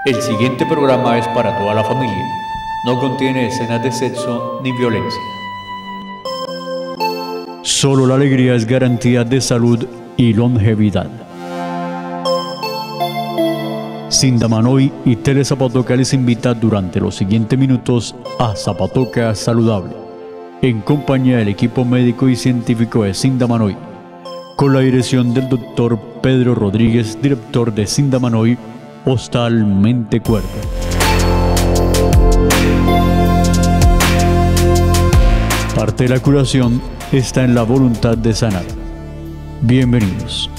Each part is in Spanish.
El siguiente programa es para toda la familia. No contiene escenas de sexo ni violencia. Solo la alegría es garantía de salud y longevidad. Sindamanoy y Tele Zapatoca les invita durante los siguientes minutos a Zapatoca Saludable, en compañía del equipo médico y científico de Sindamanoy, con la dirección del doctor Pedro Rodríguez, director de Sindamanoy, Hostal Mente Cuerpo. Parte de la curación está en la voluntad de sanar. Bienvenidos.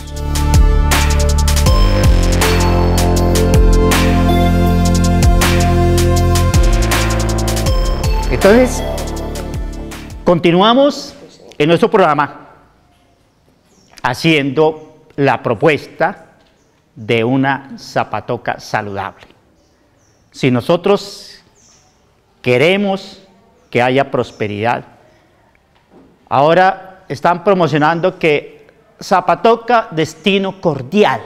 Entonces, continuamos en nuestro programa haciendo la propuesta de una Zapatoca saludable. Si nosotros queremos que haya prosperidad, ahora están promocionando que Zapatoca destino cordial.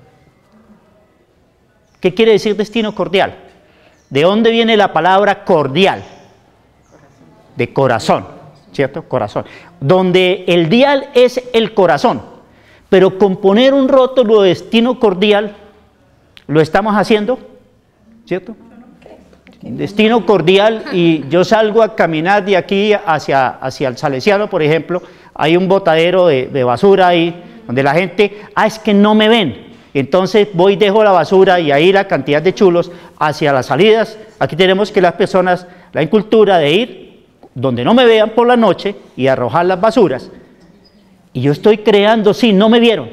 ¿Qué quiere decir destino cordial? ¿De dónde viene la palabra cordial? De corazón, ¿cierto? Corazón. Donde el dial es el corazón, pero con poner un rótulo de destino cordial, lo estamos haciendo, ¿cierto? Destino cordial, y yo salgo a caminar de aquí hacia el Salesiano, por ejemplo, hay un botadero de basura ahí, donde la gente, es que no me ven, entonces voy, dejo la basura y ahí la cantidad de chulos hacia las salidas. Aquí tenemos que las personas, la incultura de ir donde no me vean por la noche y arrojar las basuras. Y yo estoy creando, sí, no me vieron,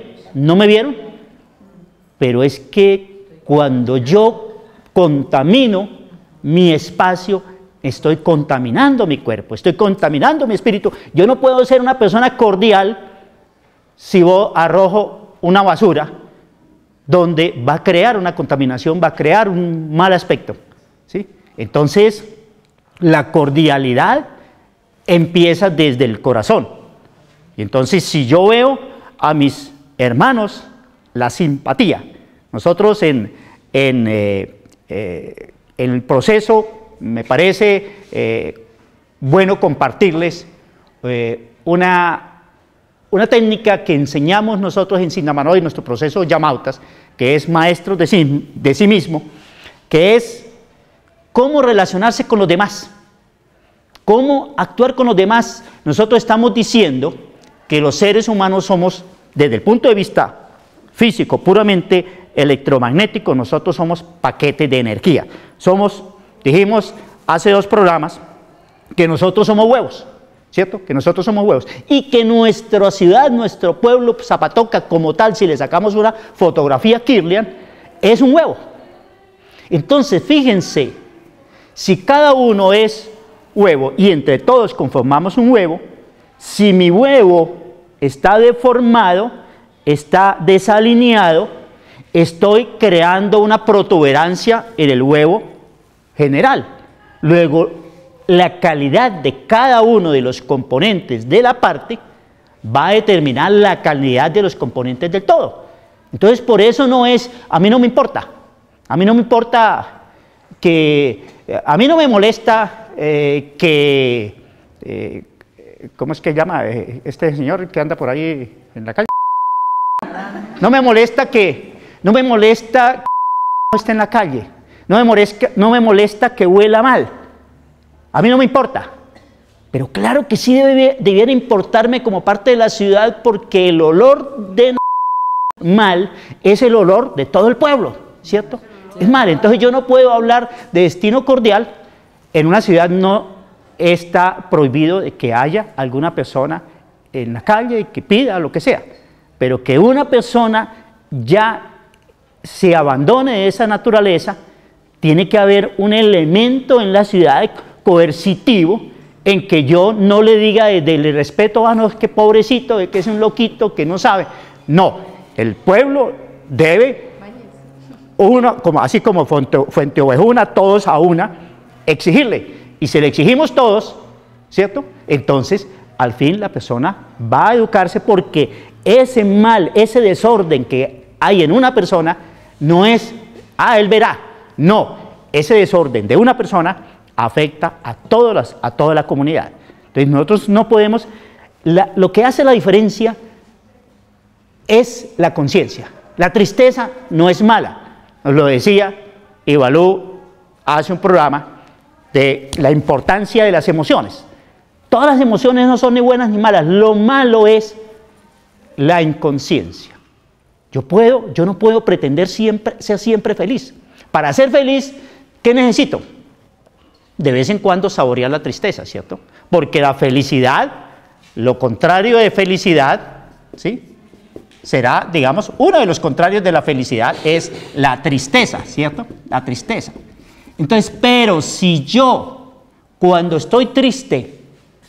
pero es que cuando yo contamino mi espacio, estoy contaminando mi cuerpo, estoy contaminando mi espíritu. Yo no puedo ser una persona cordial si arrojo una basura donde va a crear una contaminación, va a crear un mal aspecto, ¿sí? Entonces, la cordialidad empieza desde el corazón. Y entonces, si yo veo a mis hermanos, la simpatía. Nosotros en el proceso, me parece bueno compartirles una técnica que enseñamos nosotros en Sindamanoy, en nuestro proceso Yamautas, que es maestros de sí mismo, que es cómo relacionarse con los demás, cómo actuar con los demás. Nosotros estamos diciendo que los seres humanos somos, desde el punto de vista físico, puramente electromagnético, nosotros somos paquetes de energía. Dijimos hace 2 programas que nosotros somos huevos, ¿cierto? Que nosotros somos huevos. Y que nuestra ciudad, nuestro pueblo, Zapatoca como tal, si le sacamos una fotografía Kirlian, es un huevo. Entonces, fíjense, si cada uno es huevo y entre todos conformamos un huevo, si mi huevo está deformado, está desalineado, estoy creando una protuberancia en el huevo general. Luego, la calidad de cada uno de los componentes de la parte va a determinar la calidad de los componentes del todo. Entonces, por eso no es, a mí no me importa que, a mí no me molesta ¿cómo es que llama este señor que anda por ahí en la calle? No me molesta que no esté en la calle, no me molesta que huela mal, a mí no me importa, pero claro que sí debiera importarme como parte de la ciudad, porque el olor de mal es el olor de todo el pueblo, ¿cierto? Es mal. Entonces yo no puedo hablar de destino cordial. En una ciudad no está prohibido de que haya alguna persona en la calle y que pida lo que sea, pero que una persona ya se abandone de esa naturaleza, tiene que haber un elemento en la ciudad coercitivo en que yo no le diga desde el respeto, no, es que pobrecito, de que es un loquito, que no sabe. No, el pueblo debe, así como Fuente Ovejuna, todos a una, exigirle. Y si le exigimos todos, ¿cierto? Entonces, al fin la persona va a educarse, porque ese mal, ese desorden que hay en una persona, no es, él verá. No, ese desorden de una persona afecta a toda la comunidad. Entonces nosotros no podemos, lo que hace la diferencia es la conciencia. La tristeza no es mala. Nos lo decía Ibalú hace un programa de la importancia de las emociones. Todas las emociones no son ni buenas ni malas. Lo malo es la inconsciencia. Yo no puedo pretender ser siempre feliz. Para ser feliz, ¿qué necesito? De vez en cuando saborear la tristeza, ¿cierto? Porque la felicidad, lo contrario de felicidad, ¿sí? Será, digamos, uno de los contrarios de la felicidad es la tristeza, ¿cierto? La tristeza. Entonces, pero si yo, cuando estoy triste,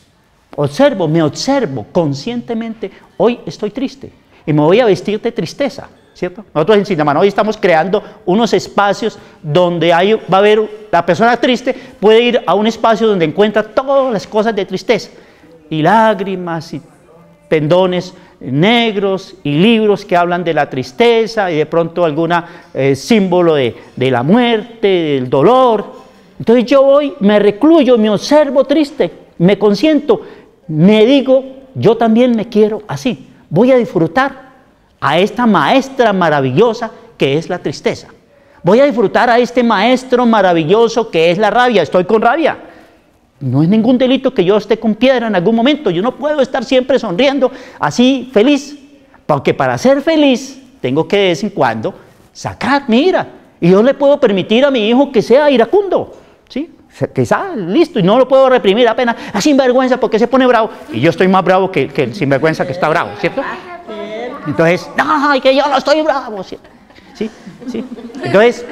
me observo conscientemente, hoy estoy triste y me voy a vestir de tristeza, ¿cierto? Nosotros en Sindamanoy estamos creando unos espacios donde va a haber, la persona triste puede ir a un espacio donde encuentra todas las cosas de tristeza, y lágrimas, y pendones negros, y libros que hablan de la tristeza, y de pronto algún símbolo de la muerte, del dolor. Entonces yo voy, me recluyo, me observo triste, me consiento, me digo, yo también me quiero así. Voy a disfrutar a esta maestra maravillosa que es la tristeza. Voy a disfrutar a este maestro maravilloso que es la rabia. Estoy con rabia. No es ningún delito que yo esté con piedra en algún momento. Yo no puedo estar siempre sonriendo, así feliz. Porque para ser feliz tengo que de vez en cuando sacar mi ira. Y yo le puedo permitir a mi hijo que sea iracundo, ¿sí? Que está listo y no lo puedo reprimir apenas. Sinvergüenza porque se pone bravo. Y yo estoy más bravo que el sinvergüenza que está bravo, ¿cierto? Entonces, no, que yo no estoy bravo, ¿cierto? ¿Sí? ¿Sí? Entonces,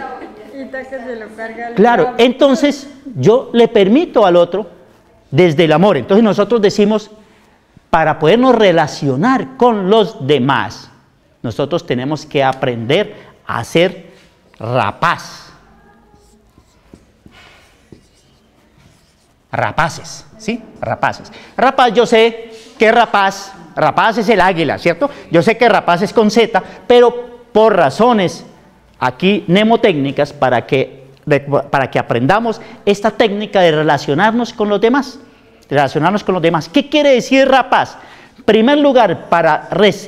claro, entonces yo le permito al otro desde el amor. Entonces nosotros decimos, para podernos relacionar con los demás, nosotros tenemos que aprender a ser rapaz. Rapaces, ¿sí? Rapaces. Rapaz, yo sé que rapaz es el águila, ¿cierto? Yo sé que rapaz es con Z, pero por razones aquí mnemotécnicas para que aprendamos esta técnica de relacionarnos con los demás. Relacionarnos con los demás. ¿Qué quiere decir rapaz? En primer lugar, para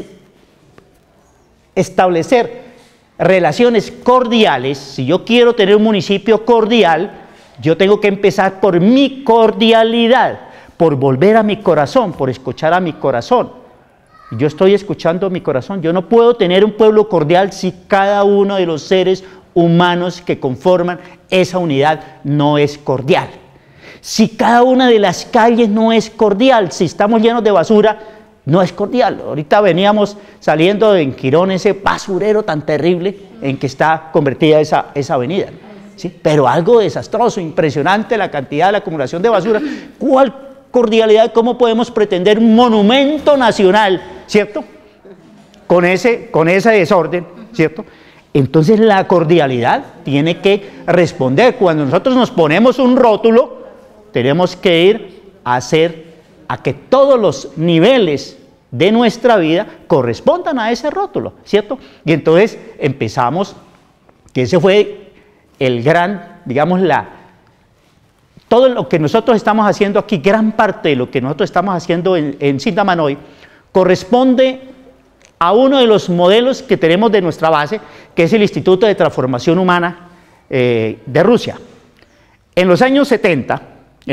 establecer relaciones cordiales, si yo quiero tener un municipio cordial, yo tengo que empezar por mi cordialidad, por volver a mi corazón, por escuchar a mi corazón. Yo estoy escuchando mi corazón. Yo no puedo tener un pueblo cordial si cada uno de los seres humanos que conforman esa unidad no es cordial. Si cada una de las calles no es cordial, si estamos llenos de basura, no es cordial. Ahorita veníamos saliendo en Quirón, ese basurero tan terrible en que está convertida esa avenida, ¿sí? Pero algo desastroso, impresionante la cantidad, la acumulación de basura. ¿Cuál cordialidad? ¿Cómo podemos pretender un monumento nacional, ¿cierto? Con ese desorden, ¿cierto? Entonces la cordialidad tiene que responder. Cuando nosotros nos ponemos un rótulo, tenemos que ir a que todos los niveles de nuestra vida correspondan a ese rótulo, ¿cierto? Y entonces empezamos, que ese fue el gran, digamos, todo lo que nosotros estamos haciendo aquí, gran parte de lo que nosotros estamos haciendo en Sindamanoy, corresponde a uno de los modelos que tenemos de nuestra base, que es el Instituto de Transformación Humana de Rusia. En los años 70,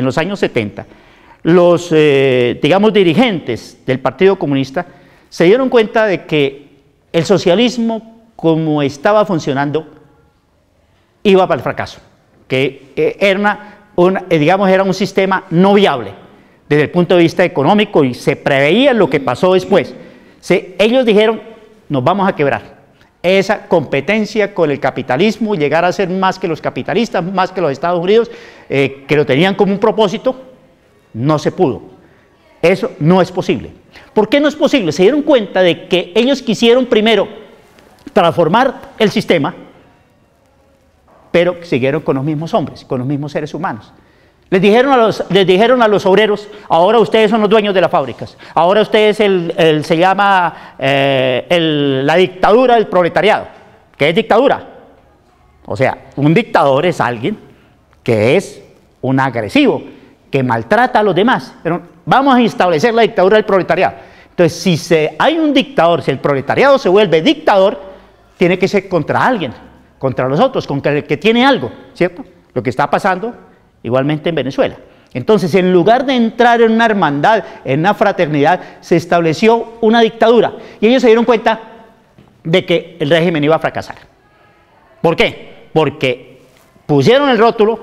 los, digamos, dirigentes del Partido Comunista se dieron cuenta de que el socialismo, como estaba funcionando, iba para el fracaso, que era un sistema no viable desde el punto de vista económico, y se preveía lo que pasó después. Ellos dijeron, nos vamos a quebrar. Esa competencia con el capitalismo, llegar a ser más que los capitalistas, más que los Estados Unidos, que lo tenían como un propósito, no se pudo. Eso no es posible. ¿Por qué no es posible? Se dieron cuenta de que ellos quisieron primero transformar el sistema, pero siguieron con los mismos hombres, con los mismos seres humanos. Les dijeron a los obreros, ahora ustedes son los dueños de las fábricas, ahora ustedes se llama la dictadura del proletariado. ¿Qué es dictadura? O sea, un dictador es alguien que es un agresivo, que maltrata a los demás. Pero vamos a establecer la dictadura del proletariado. Entonces, si hay un dictador, si el proletariado se vuelve dictador, tiene que ser contra alguien, contra los otros, contra el que tiene algo, ¿cierto? Lo que está pasando igualmente en Venezuela. Entonces, en lugar de entrar en una hermandad, en una fraternidad, se estableció una dictadura. Y ellos se dieron cuenta de que el régimen iba a fracasar. ¿Por qué? Porque pusieron el rótulo,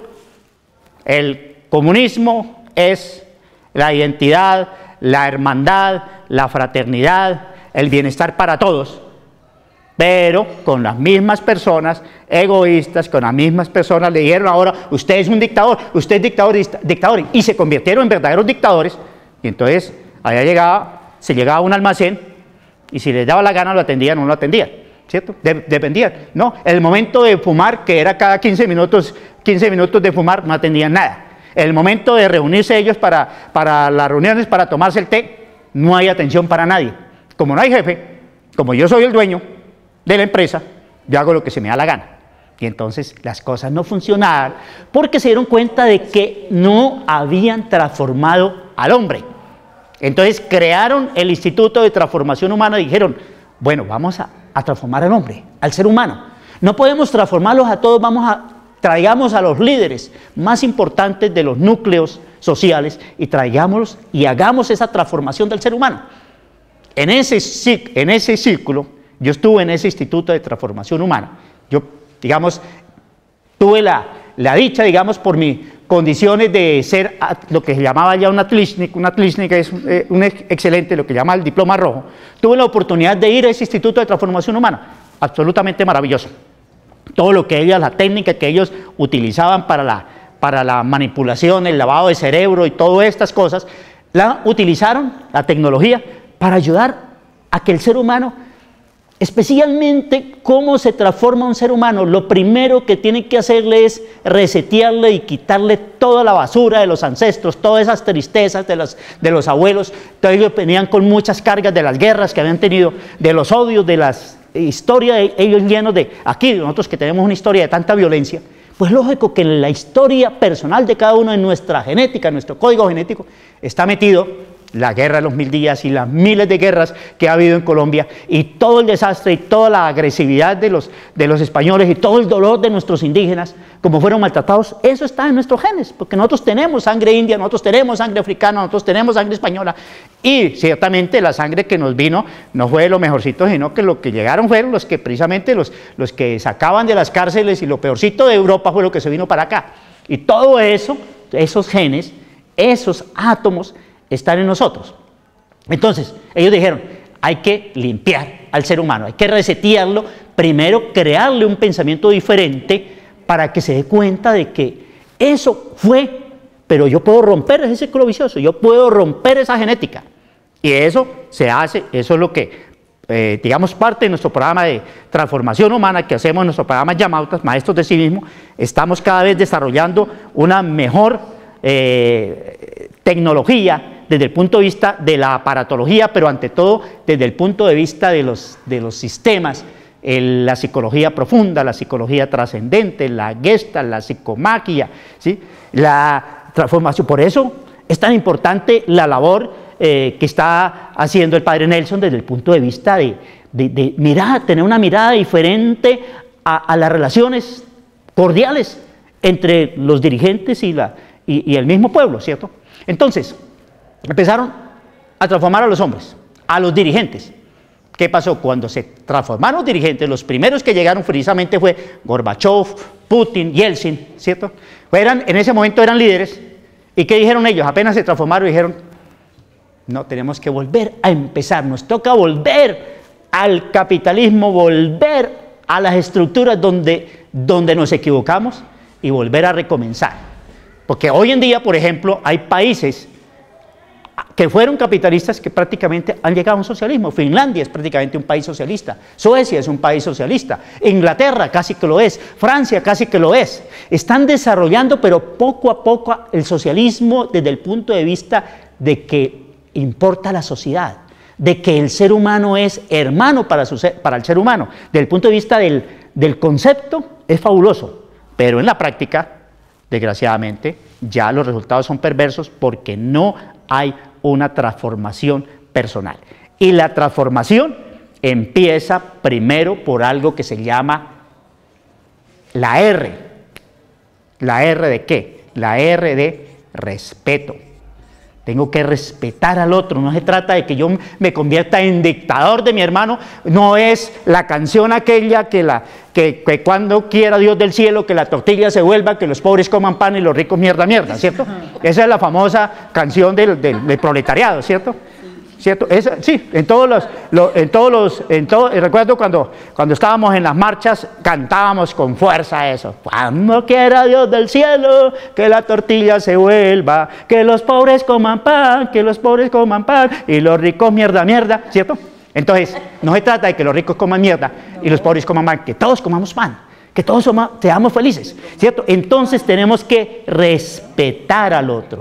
el comunismo es la identidad, la hermandad, la fraternidad, el bienestar para todos, pero con las mismas personas egoístas, con las mismas personas le dijeron ahora, usted es un dictador, usted es dictador, y se convirtieron en verdaderos dictadores. Y entonces allá se llegaba a un almacén y si les daba la gana lo atendían o no lo atendían, ¿cierto? Dependían, ¿no? El momento de fumar, que era cada 15 minutos de fumar, no atendían nada. El momento de reunirse ellos para las reuniones, para tomarse el té, no hay atención para nadie. Como no hay jefe, como yo soy el dueño de la empresa, yo hago lo que se me da la gana. Y entonces las cosas no funcionaban porque se dieron cuenta de que no habían transformado al hombre. Entonces crearon el Instituto de Transformación Humana y dijeron, bueno, vamos a transformar al hombre, al ser humano. No podemos transformarlos a todos, traigamos a los líderes más importantes de los núcleos sociales y traigámoslos y hagamos esa transformación del ser humano. En ese círculo, yo estuve en ese Instituto de Transformación Humana. Yo, digamos, tuve la dicha, digamos, por mis condiciones de ser lo que se llamaba ya una tlishnik es un excelente, lo que llama el diploma rojo. Tuve la oportunidad de ir a ese Instituto de Transformación Humana, absolutamente maravilloso. Todo lo que la técnica que ellos utilizaban para la manipulación, el lavado de cerebro y todas estas cosas, la utilizaron, la tecnología, para ayudar a que el ser humano, especialmente cómo se transforma un ser humano, lo primero que tienen que hacerle es resetearle y quitarle toda la basura de los ancestros, todas esas tristezas de los abuelos. Todos ellos venían con muchas cargas de las guerras que habían tenido, de los odios, de las historias, ellos llenos de, aquí nosotros que tenemos una historia de tanta violencia, pues lógico que en la historia personal de cada uno, en nuestra genética, en nuestro código genético, está metido la guerra de los 1000 días y las miles de guerras que ha habido en Colombia y todo el desastre y toda la agresividad de los españoles y todo el dolor de nuestros indígenas, como fueron maltratados, eso está en nuestros genes, porque nosotros tenemos sangre india, nosotros tenemos sangre africana, nosotros tenemos sangre española y ciertamente la sangre que nos vino no fue de lo mejorcito, sino que lo que llegaron fueron los que precisamente los que sacaban de las cárceles y lo peorcito de Europa fue lo que se vino para acá. Y todo eso, esos genes, esos átomos, están en nosotros. Entonces, ellos dijeron, hay que limpiar al ser humano, hay que resetearlo, primero crearle un pensamiento diferente para que se dé cuenta de que eso fue, pero yo puedo romper ese ciclo vicioso, yo puedo romper esa genética. Y eso se hace, eso es lo que, digamos, parte de nuestro programa de transformación humana que hacemos en nuestro programa Yamautas, Maestros de Sí Mismo. Estamos cada vez desarrollando una mejor tecnología desde el punto de vista de la aparatología, pero ante todo desde el punto de vista de los sistemas, la psicología profunda, la psicología trascendente, la Gestalt, la psicomagia, ¿sí? La transformación. Por eso es tan importante la labor que está haciendo el padre Nelson desde el punto de vista de mirar, tener una mirada diferente a las relaciones cordiales entre los dirigentes y el mismo pueblo, ¿cierto? Entonces, empezaron a transformar a los hombres, a los dirigentes. ¿Qué pasó? Cuando se transformaron los dirigentes, los primeros que llegaron precisamente fue Gorbachev, Putin, Yeltsin, ¿cierto? En ese momento eran líderes. ¿Y qué dijeron ellos? Apenas se transformaron y dijeron, no, tenemos que volver a empezar, nos toca volver al capitalismo, volver a las estructuras donde nos equivocamos y volver a recomenzar. Porque hoy en día, por ejemplo, hay países que fueron capitalistas que prácticamente han llegado a un socialismo. Finlandia es prácticamente un país socialista, Suecia es un país socialista, Inglaterra casi que lo es, Francia casi que lo es. Están desarrollando, pero poco a poco, el socialismo desde el punto de vista de que importa la sociedad, de que el ser humano es hermano para el ser humano, desde el punto de vista del concepto es fabuloso, pero en la práctica, desgraciadamente, ya los resultados son perversos porque no hay una transformación personal. Y la transformación empieza primero por algo que se llama la R. ¿La R de qué? La R de respeto. Tengo que respetar al otro. No se trata de que yo me convierta en dictador de mi hermano. No es la canción aquella que cuando quiera Dios del cielo que la tortilla se vuelva, que los pobres coman pan y los ricos mierda, ¿cierto? Esa es la famosa canción del proletariado, ¿cierto? ¿Cierto? Sí, recuerdo cuando estábamos en las marchas, cantábamos con fuerza eso. Cuando quiera Dios del cielo, que la tortilla se vuelva, que los pobres coman pan, y los ricos mierda, ¿cierto? Entonces, no se trata de que los ricos coman mierda y los pobres coman pan, que todos comamos pan, que todos seamos felices, ¿cierto? Entonces tenemos que respetar al otro.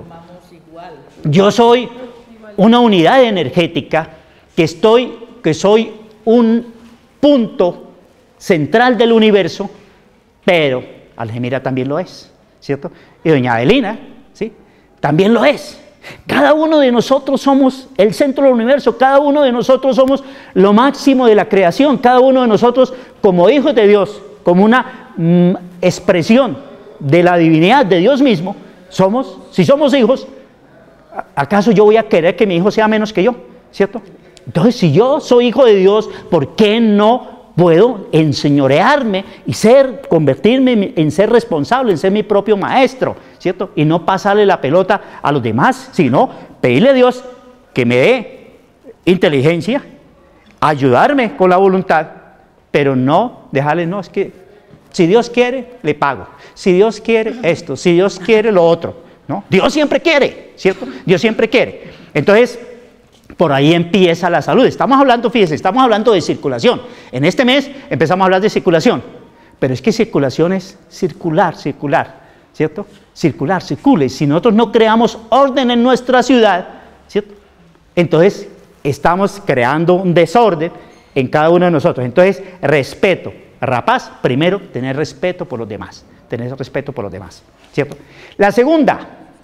Yo soy una unidad energética que soy un punto central del universo, pero Algemira también lo es, ¿cierto? Y doña Adelina, ¿sí? También lo es. Cada uno de nosotros somos el centro del universo, cada uno de nosotros somos lo máximo de la creación, cada uno de nosotros como hijos de Dios, como una expresión de la divinidad de Dios mismo, si somos hijos, ¿acaso yo voy a querer que mi hijo sea menos que yo? ¿Cierto? Entonces, si yo soy hijo de Dios, ¿por qué no puedo enseñorearme y convertirme en ser responsable, en ser mi propio maestro? ¿Cierto? Y no pasarle la pelota a los demás, sino pedirle a Dios que me dé inteligencia, ayudarme con la voluntad, pero no dejarle, no, es que si Dios quiere, le pago. Si Dios quiere esto, si Dios quiere lo otro. ¿No? Dios siempre quiere, ¿cierto? Dios siempre quiere. Entonces, por ahí empieza la salud. Estamos hablando, fíjense, estamos hablando de circulación. En este mes empezamos a hablar de circulación. Pero es que circulación es circular, ¿cierto? Circule. Si nosotros no creamos orden en nuestra ciudad, ¿cierto? Entonces, estamos creando un desorden en cada uno de nosotros. Entonces, respeto. Rapaz, primero, tener respeto por los demás. ¿Cierto? La segunda,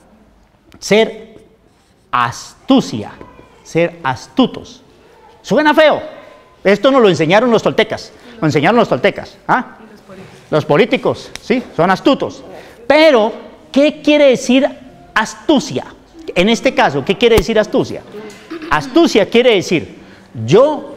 ser astucia, ser astutos. Suena feo. Esto nos lo enseñaron los toltecas. ¿Ah? Los políticos, sí, son astutos. Pero, ¿qué quiere decir astucia? En este caso, ¿qué quiere decir astucia? Astucia quiere decir, yo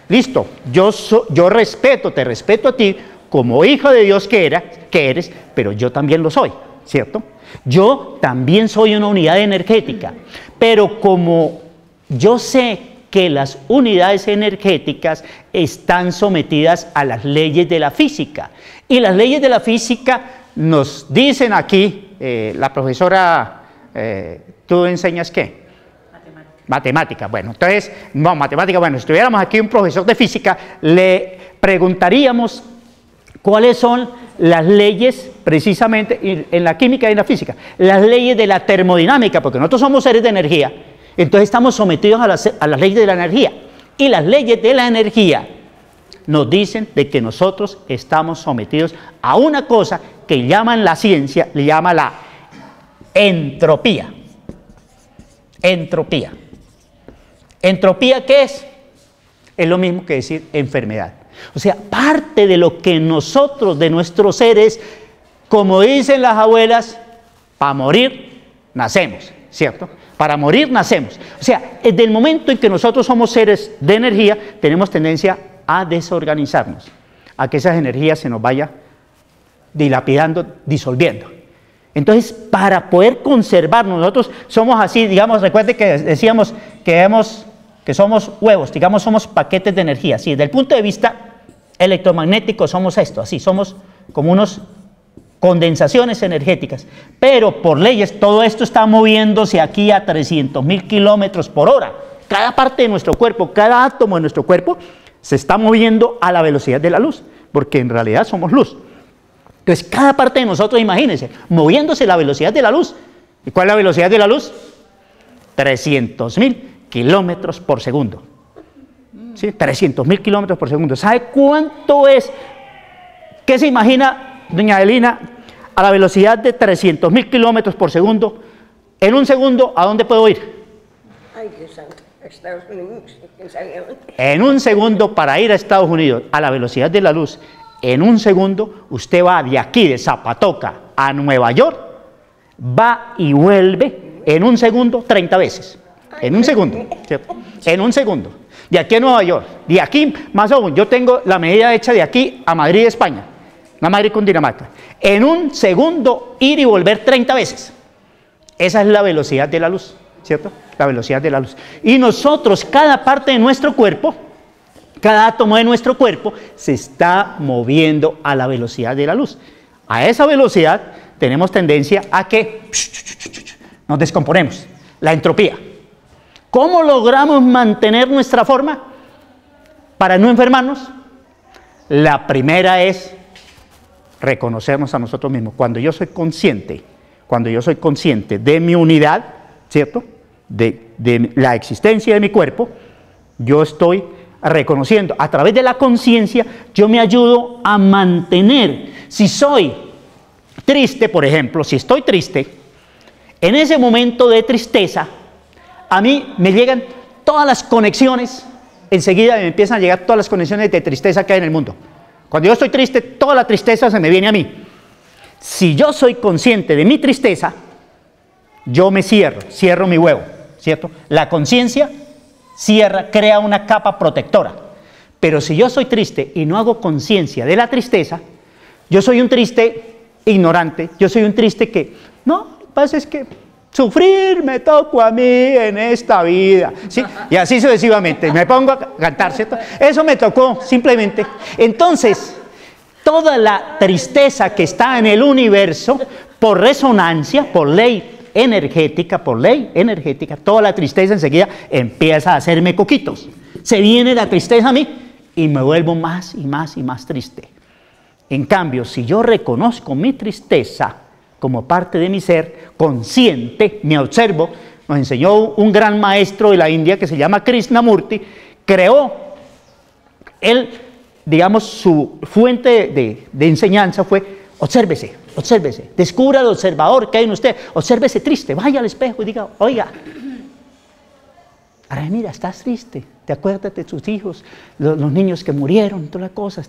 te respeto a ti como hijo de Dios que eres, pero yo también lo soy, ¿cierto? Yo también soy una unidad energética, pero como yo sé que las unidades energéticas están sometidas a las leyes de la física, y las leyes de la física nos dicen aquí, la profesora, ¿tú enseñas qué? Matemática. Bueno, entonces, no, matemática, bueno, si estuviéramos aquí un profesor de física, le preguntaríamos cuáles son las leyes, precisamente, en la química y en la física, las leyes de la termodinámica, porque nosotros somos seres de energía, entonces estamos sometidos a las leyes de la energía, y las leyes de la energía nos dicen de que nosotros estamos sometidos a una cosa que llaman la ciencia, le llama la entropía. ¿Entropía qué es? Es lo mismo que decir enfermedad. O sea, parte de lo que nosotros, de nuestros seres, como dicen las abuelas, para morir nacemos, ¿cierto? Para morir nacemos. O sea, desde el momento en que nosotros somos seres de energía, tenemos tendencia a desorganizarnos, a que esas energías se nos vayan dilapidando, disolviendo. Entonces, para poder conservarnos, nosotros somos así, digamos, recuerde que decíamos que somos huevos, digamos, somos paquetes de energía. Sí, desde el punto de vista electromagnético somos esto, así, somos como unos condensaciones energéticas, pero por leyes todo esto está moviéndose aquí a 300.000 kilómetros por hora. Cada parte de nuestro cuerpo, cada átomo de nuestro cuerpo se está moviendo a la velocidad de la luz, porque en realidad somos luz. Entonces, cada parte de nosotros, imagínense, moviéndose a la velocidad de la luz. ¿Y cuál es la velocidad de la luz? 300.000 kilómetros por segundo. ¿Sí? 300.000 kilómetros por segundo. ¿Sabe cuánto es ¿Qué se imagina, doña Adelina, a la velocidad de 300.000 kilómetros por segundo? En un segundo, ¿a dónde puedo ir? Ay, Dios santo, Estados Unidos, quién sabe dónde. En un segundo, para ir a Estados Unidos a la velocidad de la luz, en un segundo, usted va de aquí, de Zapatoca, a Nueva York, va y vuelve en un segundo 30 veces. En un segundo, ¿cierto? En un segundo. De aquí a Nueva York. De aquí, más aún, yo tengo la medida hecha de aquí a Madrid, España. A Madrid con Dinamarca. En un segundo, ir y volver 30 veces. Esa es la velocidad de la luz, ¿cierto? La velocidad de la luz. Y nosotros, cada parte de nuestro cuerpo, cada átomo de nuestro cuerpo, se está moviendo a la velocidad de la luz. A esa velocidad tenemos tendencia a que nos descomponemos. La entropía. ¿Cómo logramos mantener nuestra forma para no enfermarnos? La primera es reconocernos a nosotros mismos. Cuando yo soy consciente de mi unidad, ¿cierto? De la existencia de mi cuerpo, yo estoy reconociendo. A través de la conciencia, yo me ayudo a mantener. Si soy triste, por ejemplo, si estoy triste, en ese momento de tristeza, a mí me llegan todas las conexiones, enseguida me empiezan a llegar todas las conexiones de tristeza que hay en el mundo. Cuando yo estoy triste, toda la tristeza se me viene a mí. Si yo soy consciente de mi tristeza, yo me cierro mi huevo, ¿cierto? La conciencia cierra, crea una capa protectora. Pero si yo soy triste y no hago conciencia de la tristeza, yo soy un triste ignorante, yo soy un triste que, no, lo que pasa es que sufrir me tocó a mí en esta vida, ¿sí? Y así sucesivamente, me pongo a cantar, ¿cierto? Eso me tocó, simplemente. Entonces, toda la tristeza que está en el universo, por resonancia, por ley energética, toda la tristeza enseguida empieza a hacerme coquitos. Se viene la tristeza a mí y me vuelvo más y más y más triste. En cambio, si yo reconozco mi tristeza como parte de mi ser, consciente, me observo, nos enseñó un gran maestro de la India que se llama Krishnamurti, creó, él, digamos, su fuente de enseñanza fue, obsérvese, descubra el observador que hay en usted, obsérvese triste, vaya al espejo y diga, oiga, ahora mira, estás triste, te acuerdas de tus hijos, los niños que murieron, toda la cosa,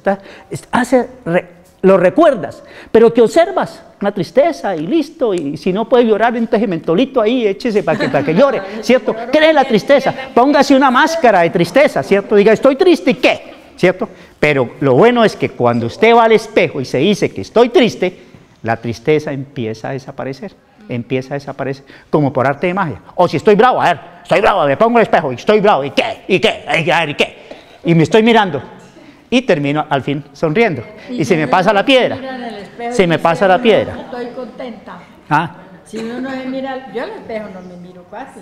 lo recuerdas, pero que observas una tristeza y listo, y si no puede llorar, entonces mentolito ahí, échese para que llore, ¿cierto? ¿Qué es la tristeza? Póngase una máscara de tristeza, ¿cierto? Diga, estoy triste, ¿y qué? ¿Cierto? Pero lo bueno es que cuando usted va al espejo y se dice que estoy triste, la tristeza empieza a desaparecer, como por arte de magia. O si estoy bravo, a ver, estoy bravo, me pongo al espejo y estoy bravo, ¿y qué? ¿Y qué? Y me estoy mirando. Y termino al fin sonriendo. Y se me pasa la piedra. Se me pasa la piedra. Estoy contenta. ¿Ah? Si uno se mira, yo al espejo no me miro casi.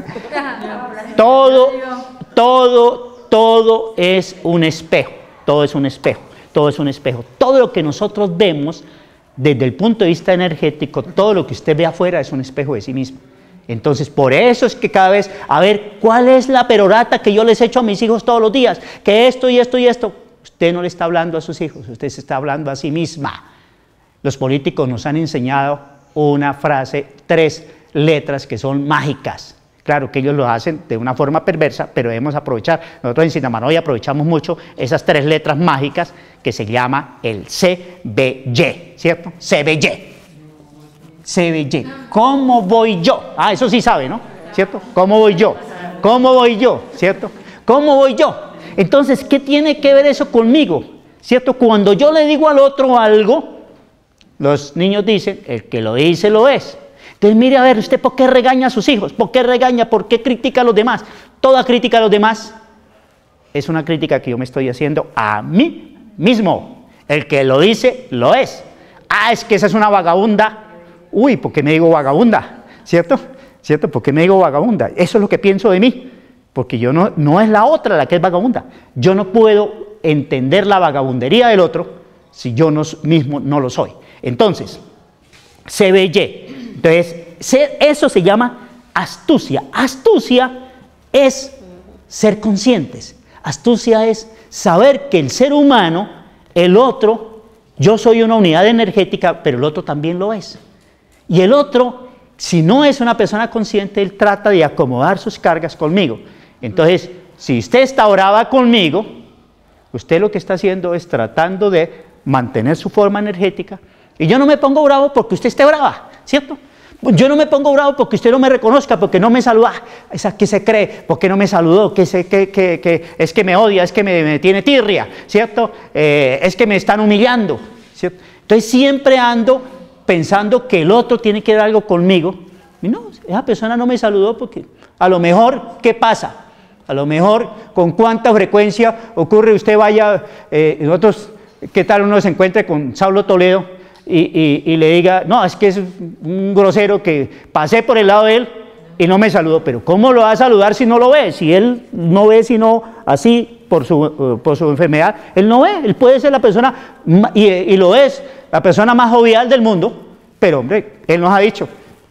Todo es un espejo. Todo es un espejo. Todo lo que nosotros vemos desde el punto de vista energético, todo lo que usted ve afuera es un espejo de sí mismo. Entonces, por eso es que cada vez, a ver, ¿cuál es la perorata que yo les echo a mis hijos todos los días? Que esto y esto y esto. Usted no le está hablando a sus hijos, usted se está hablando a sí misma. Los políticos nos han enseñado una frase, 3 letras que son mágicas. Claro que ellos lo hacen de una forma perversa, pero debemos aprovechar. Nosotros en Sindamanoy aprovechamos mucho esas 3 letras mágicas que se llama el CBY, ¿cierto? CBY. ¿Cómo voy yo? Ah, eso sí sabe, ¿no? ¿Cierto? ¿Cómo voy yo? ¿Cierto? ¿Cómo voy yo? Entonces, ¿qué tiene que ver eso conmigo? ¿Cierto? Cuando yo le digo al otro algo, los niños dicen, el que lo dice lo es. Entonces, mire, a ver, ¿usted por qué regaña a sus hijos? ¿Por qué regaña? ¿Por qué critica a los demás? Toda crítica a los demás es una crítica que yo me estoy haciendo a mí mismo. El que lo dice, lo es. Ah, es que esa es una vagabunda. Uy, ¿por qué me digo vagabunda? ¿Cierto? ¿Por qué me digo vagabunda? Eso es lo que pienso de mí. Porque yo no es la otra la que es vagabunda. Yo no puedo entender la vagabundería del otro si yo mismo no lo soy. Entonces, CBY. Entonces, eso se llama astucia. Astucia es ser conscientes. Astucia es saber que el ser humano, el otro, yo soy una unidad energética, pero el otro también lo es. Y el otro, si no es una persona consciente, él trata de acomodar sus cargas conmigo. Entonces, si usted está brava conmigo, usted lo que está haciendo es tratando de mantener su forma energética. Y yo no me pongo bravo porque usted esté brava, ¿cierto? Yo no me pongo bravo porque usted no me reconozca, porque no me saluda. ¿Esa qué se cree? ¿Por qué no me saludó? Es que me odia, es que me tiene tirria, ¿cierto? Es que me están humillando, ¿cierto? Entonces siempre ando pensando que el otro tiene que dar algo conmigo. Y no, esa persona no me saludó porque a lo mejor, ¿qué pasa? A lo mejor, ¿con cuánta frecuencia ocurre? Usted vaya, nosotros, ¿qué tal uno se encuentre con Saulo Toledo? Y le diga, no, es que es un grosero que pasé por el lado de él y no me saludó. Pero ¿cómo lo va a saludar si no lo ve? Si él no ve sino así por su enfermedad, él no ve. Él puede ser la persona, y lo es, la persona más jovial del mundo, pero hombre, él nos ha dicho,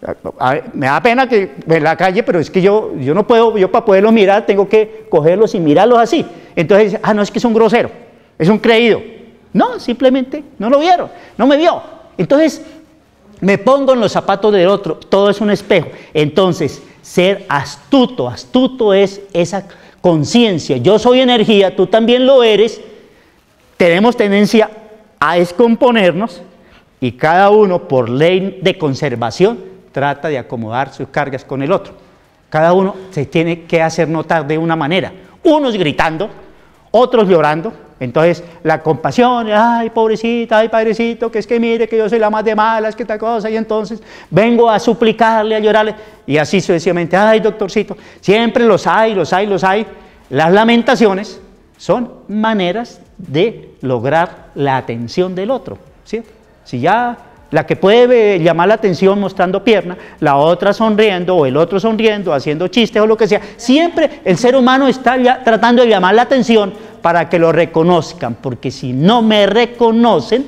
me da pena que en la calle, pero es que yo no puedo, yo para poderlo mirar tengo que cogerlos y mirarlos así. Entonces, no, es que es un grosero, es un creído. No, simplemente no lo vieron, no me vio. Entonces, me pongo en los zapatos del otro, todo es un espejo. Entonces, ser astuto, astuto es esa conciencia. Yo soy energía, tú también lo eres. Tenemos tendencia a descomponernos y cada uno, por ley de conservación, trata de acomodar sus cargas con el otro. Cada uno se tiene que hacer notar de una manera. Unos gritando, otros llorando. Entonces, la compasión, ay, pobrecita, ay, padrecito, que es que mire que yo soy la más de malas, que tal cosa, y entonces vengo a suplicarle, a llorarle, y así sucesivamente, ay, doctorcito, siempre los hay, los hay, los hay. Las lamentaciones son maneras de lograr la atención del otro, ¿sí? Si ya la que puede llamar la atención mostrando pierna, la otra sonriendo, o el otro sonriendo, haciendo chistes o lo que sea, siempre el ser humano está ya tratando de llamar la atención para que lo reconozcan, porque si no me reconocen,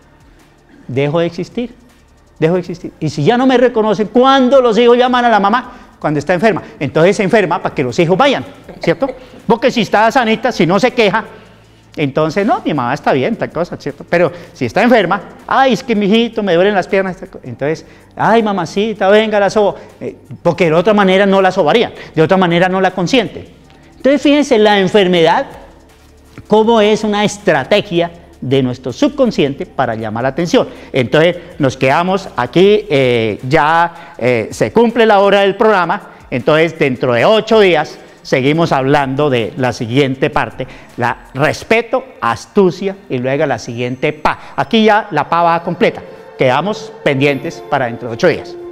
dejo de existir, dejo de existir. Y si ya no me reconocen, ¿cuándo los hijos llaman a la mamá? Cuando está enferma. Entonces se enferma para que los hijos vayan, ¿cierto? Porque si está sanita, si no se queja, entonces, no, mi mamá está bien, tal cosa, ¿cierto? Pero si está enferma, ay, es que mi hijito me duelen las piernas, entonces, ay, mamacita, venga, la sobo, porque de otra manera no la sobarían, de otra manera no la consienten. Entonces, fíjense, la enfermedad, cómo es una estrategia de nuestro subconsciente para llamar la atención. Entonces, nos quedamos aquí, ya se cumple la hora del programa, entonces, dentro de 8 días, seguimos hablando de la siguiente parte, la respeto, astucia y luego la siguiente PA. Aquí ya la PA va completa. Quedamos pendientes para dentro de 8 días.